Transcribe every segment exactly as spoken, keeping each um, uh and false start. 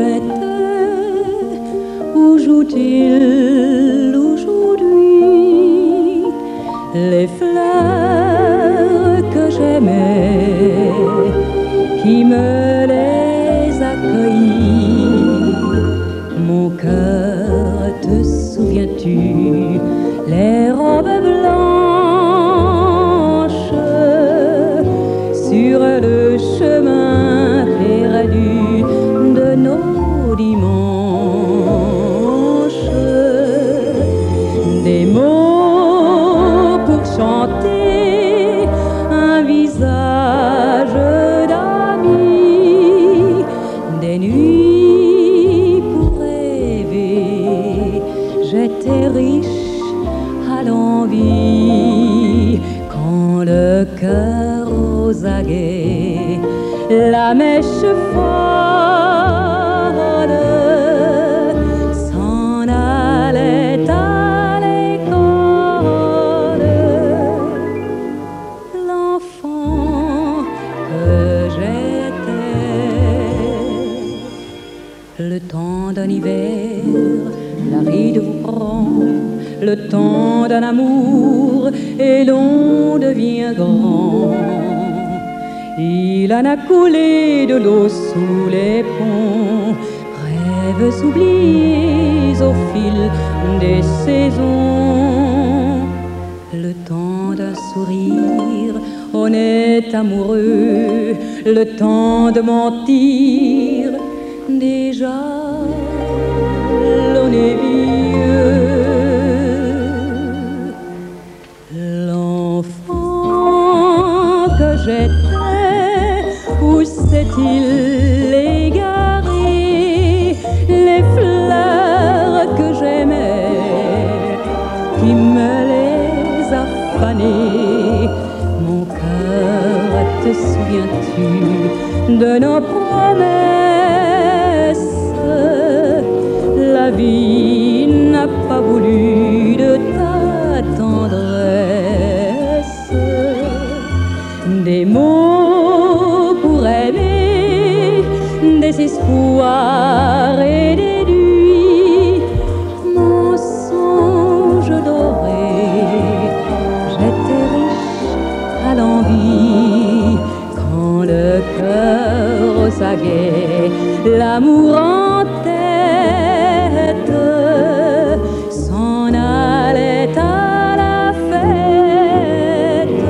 j'étais, où joue-t-il aujourd'hui? Les fleurs que j'aimais, qui me les a cueillies? Mon cœur, te souviens-tu, les robes blanches sur le chemin perdu de nos dimanches? Des mots pour chanter un visage d'ami, des nuits pour rêver. J'étais riche à l'envie, quand le cœur aux aguets, la mèche folle s'en allait à l'école. L'enfant que j'étais, le temps d'un hiver, la ride vous prend, le temps d'un amour, et l'on devient grand. Il en a coulé de l'eau sous les ponts, rêves oubliés au fil des saisons. Le temps d'un sourire, honnête amoureux, le temps de mentir, déjà l'on est vieux. L'enfant que j'étais, où s'est-il égaré? Les fleurs que j'aimais, qui me les a fanées? Mon cœur, te souviens-tu de nos promesses? La vie n'a pas voulu de ta tendresse. Des mots pour aimer, des espoirs et des nuits, mon songe doré. J'étais riche à l'envie, quand le cœur aux aguets, l'amour en tête, s'en allait à la fête.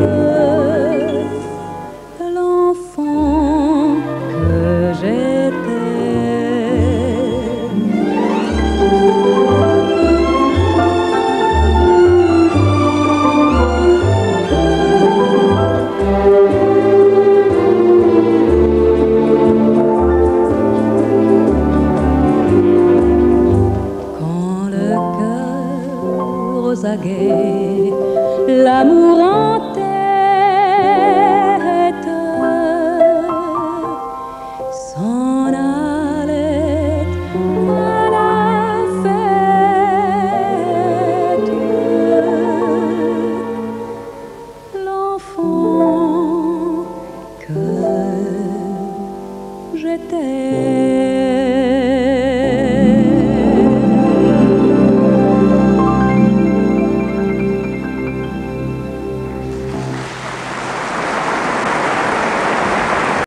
L'enfant que j'étais. L'amour en tête, s'en allait à la fête. L'enfant que j'étais.